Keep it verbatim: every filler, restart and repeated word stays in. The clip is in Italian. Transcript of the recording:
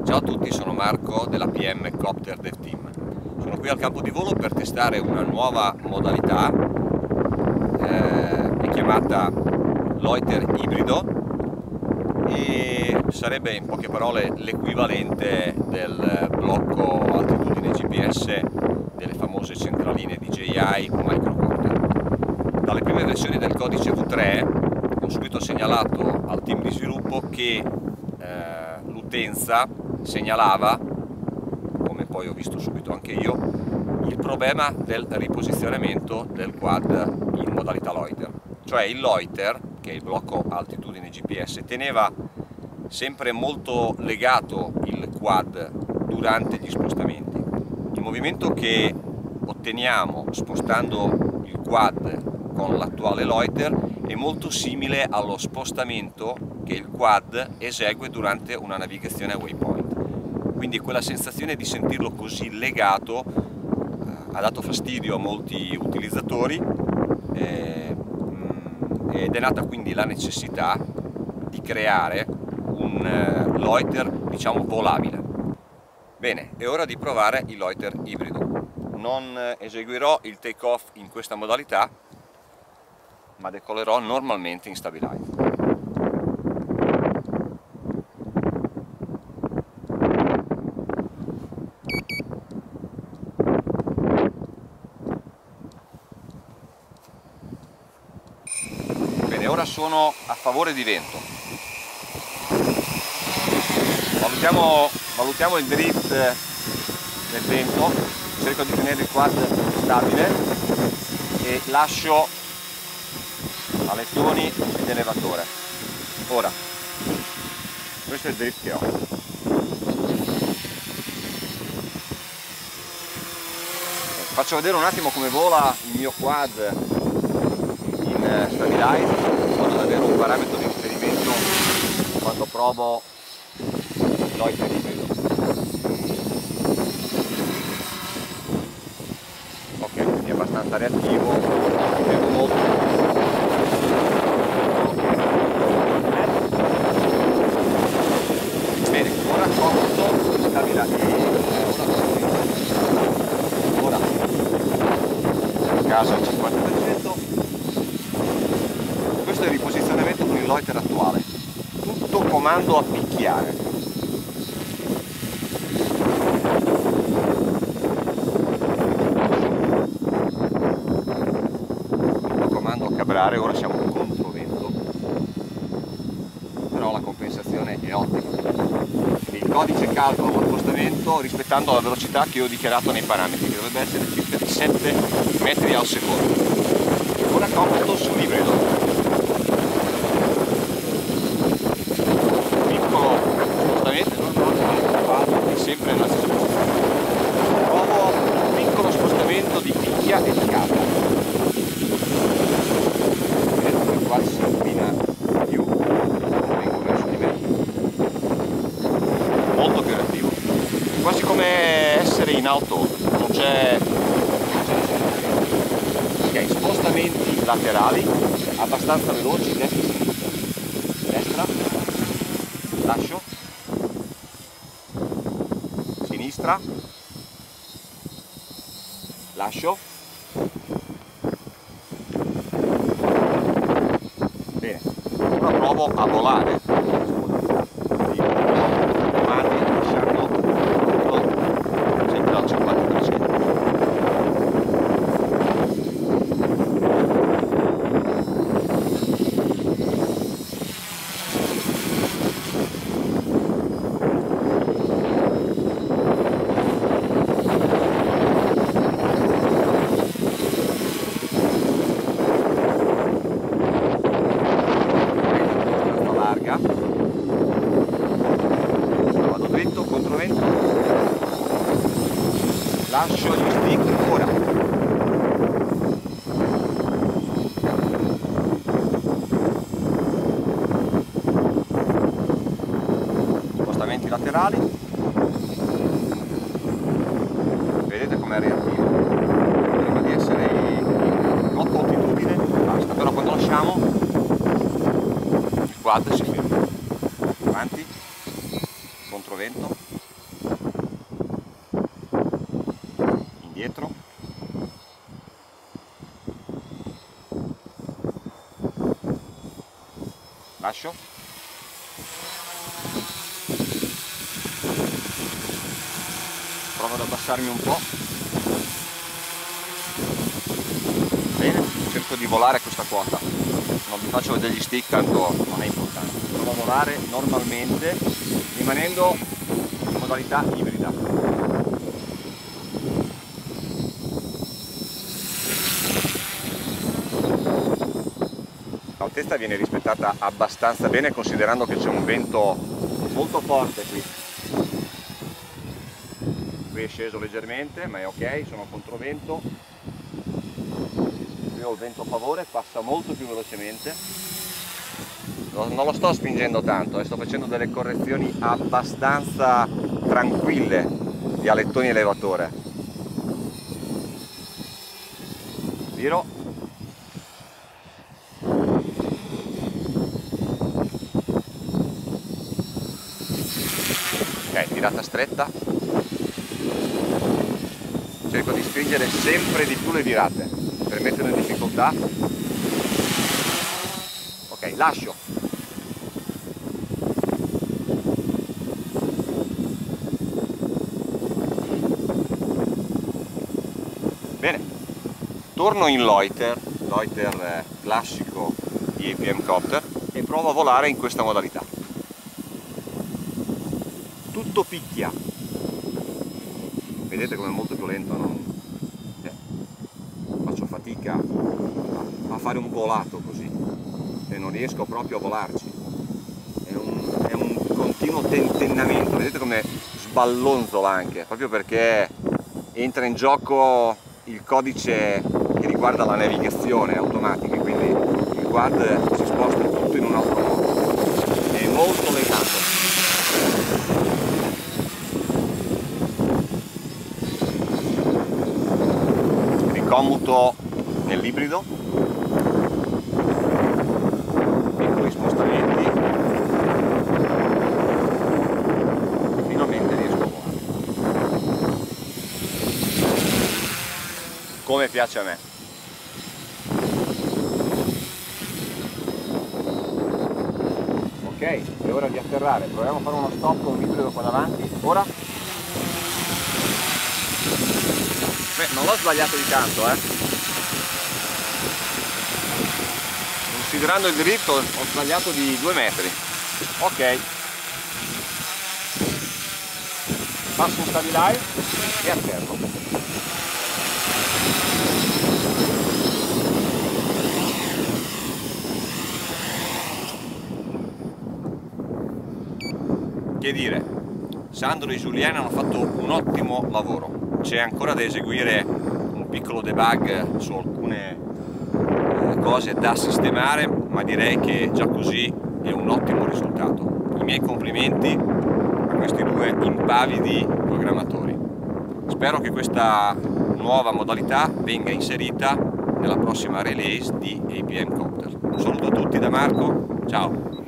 Ciao a tutti, sono Marco della P M Copter Dev Team. Sono qui al campo di volo per testare una nuova modalità, eh, è chiamata loiter ibrido e sarebbe in poche parole l'equivalente del blocco altitudine G P S delle famose centraline D J I o microcopter. Dalle prime versioni del codice V tre ho subito segnalato al team di sviluppo che eh, l'utenza segnalava, come poi ho visto subito anche io, il problema del riposizionamento del quad in modalità loiter. Cioè il loiter, che è il blocco altitudine G P S, teneva sempre molto legato il quad durante gli spostamenti. Il movimento che otteniamo spostando il quad con l'attuale loiter è molto simile allo spostamento che il quad esegue durante una navigazione a waypoint. Quindi quella sensazione di sentirlo così legato eh, ha dato fastidio a molti utilizzatori eh, ed è nata quindi la necessità di creare un eh, loiter, diciamo, volabile. Bene, è ora di provare il loiter ibrido. Non eseguirò il take off in questa modalità, ma decollerò normalmente in stabilize. Bene, ora sono a favore di vento. Valutiamo, valutiamo il drift del vento, cerco di tenere il quad stabile e lascio alezioni ed elevatore. Ora, questo è il drift che ho. Faccio vedere un attimo come vola il mio quad in stabilize, in modo da avere un parametro di riferimento quando provo il loiter ibrido. Ok, quindi è abbastanza reattivo, vedo molto. Bene, ora comodo di stabilire. Ora, in caso al cinquanta per cento. Questo è il riposizionamento con il loiter attuale, tutto comando a picchiare. Tutto comando a cabrare, ora siamo contro vento, però la compensazione è ottima. Il codice calcola lo spostamento rispettando la velocità che ho dichiarato nei parametri, che dovrebbe essere circa di sette metri al secondo. Ora comodo sull'ibrido. Sempre nella stessa posizione. Provo un piccolo spostamento di picchia e di cava. Vedete che qua si inclina più, vengo verso di me. Molto più reattivo. Quasi come essere in auto, non c'è. Ok, spostamenti laterali abbastanza veloci, destra e sinistra. Destra, lascio. Sinistra, lascio. Bene, ora provo a volare. Comandi lasciando sempre al cinquanta per cento. Vado dritto, controvento, lascio gli stick ora. Spostamenti laterali, vedete com'è reattivo, prima di essere in otto altitudine, basta, però quando lasciamo il quad si ferma. Avanti, controvento, lascio. Provo ad abbassarmi un po'. Bene, cerco di volare questa quota, non vi faccio vedere gli stick, tanto non è importante. Provo a volare normalmente rimanendo in modalità ibrida. L'altezza viene rispettata abbastanza bene, considerando che c'è un vento molto forte qui. Qui è sceso leggermente, ma è ok, sono controvento. Qui ho il vento a favore, passa molto più velocemente. Non lo sto spingendo tanto, eh, sto facendo delle correzioni abbastanza tranquille di alettoni elevatore. Viro. Ok, tirata stretta. Cerco di spingere sempre di più le virate per metterlo in difficoltà. Ok, lascio. Bene, torno in loiter, loiter classico di A P M Copter, e provo a volare in questa modalità. Tutto picchia, vedete come è molto più lento, non... eh, faccio fatica a, a fare un volato così e non riesco proprio a volarci, è un, è un continuo tentennamento, vedete come sballonzola anche, proprio perché entra in gioco il codice che riguarda la navigazione automatica, quindi il quad si sposta tutto in un altro modo, è molto legato. Ricomuto nell'ibrido, piccoli spostamenti e finalmente riesco a volare come piace a me. Ok, è ora di atterrare, proviamo a fare uno stop con l'ibrido qua davanti. Ora? Beh, non l'ho sbagliato di tanto, eh. Considerando il dritto ho sbagliato di due metri. Ok. Passo un stabilize e atterro. Che dire, Sandro e Giuliano hanno fatto un ottimo lavoro. C'è ancora da eseguire un piccolo debug su alcune cose da sistemare, ma direi che già così è un ottimo risultato. I miei complimenti a questi due impavidi programmatori. Spero che questa nuova modalità venga inserita nella prossima release di A P M Copter. Un saluto a tutti da Marco, ciao!